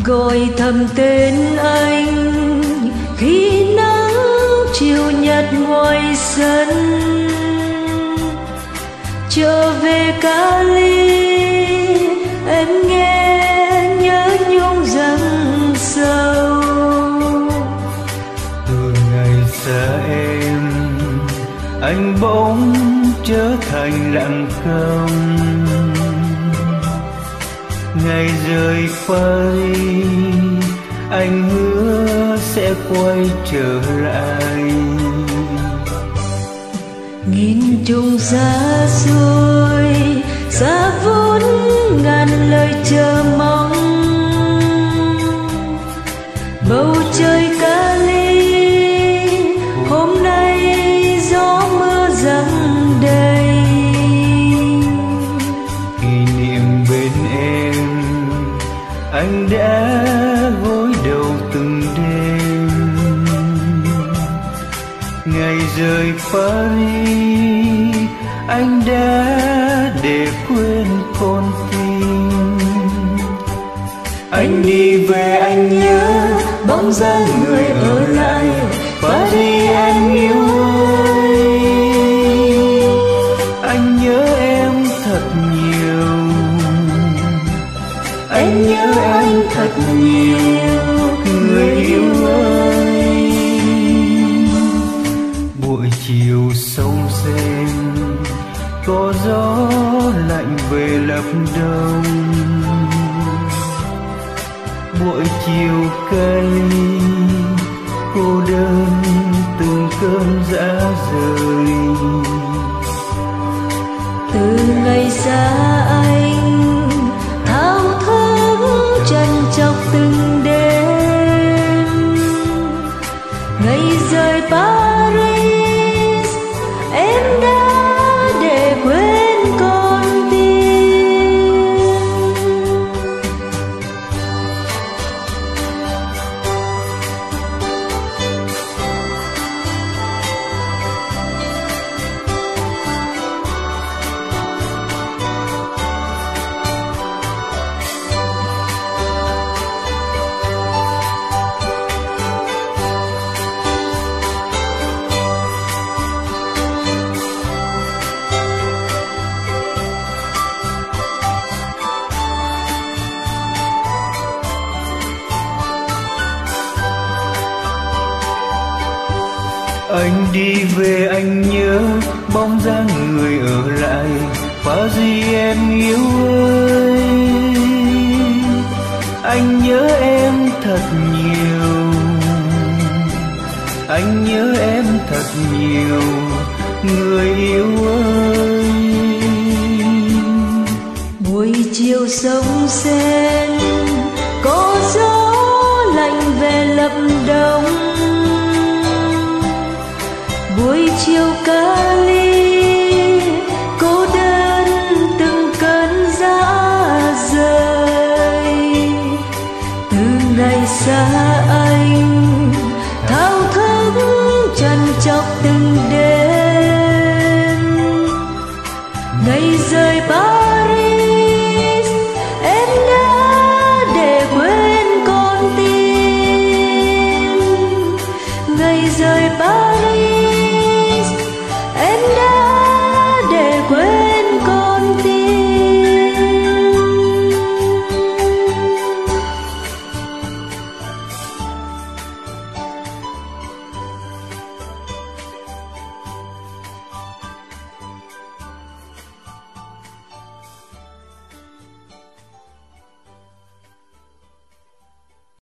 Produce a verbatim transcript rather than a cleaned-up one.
gọi thầm tên anh khi nắng chiều nhạt ngoài sân. Trở về Cali em nghe nhớ nhung rằng sâu. Từ ngày xa em anh bỗng trở thành lặng câm. Ngày rời Paris anh hứa sẽ quay trở lại. Nghìn trùng xa xôi xa vốn ngàn lời chờ mong. Bầu trời Cali hôm nay gió mưa giăng đầy. Kỷ niệm bên em anh đã gối đầu từng đêm. Ngày rời Paris anh đã để quên con tim. Anh đi về anh nhớ bóng dáng người ở lại Paris anh yêu ơi. Anh nhớ em thật nhiều, anh nhớ anh thật nhiều người yêu ơi. Buổi chiều sông Sen có gió lạnh về lập đông. Buổi chiều Cali cô đơn từng cơn dã rời. Từ ngày xa anh thao thức trằn trọc từng đêm. Ngày rời Paris em đã để quên con tim. Anh đi về anh nhớ bóng dáng người ở lại Paris em yêu ơi. Anh nhớ em thật nhiều, anh nhớ em thật nhiều người yêu ơi. Buổi chiều sông Sen có gió lạnh về lập đông. Buổi chiều Cali cô đơn từng cơn dã rời. Từ ngày xa anh thao thức trằn trọc từng đêm. Ngày rời Paris em đã để quên con tim. Ngày rời Paris